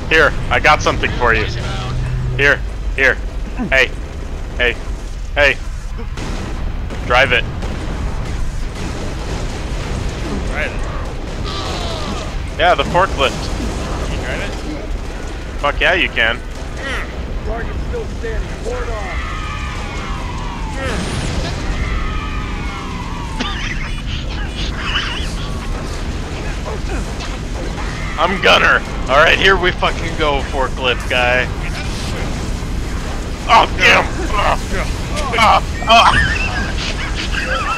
Here, I got something for you. Here. Hey. Drive it. Drive it. Yeah, the forklift. Can you drive it? Fuck yeah, you can. Target's still standing. Board off. I'm gunner. All right, here we fucking go, forklift guy. Oh damn!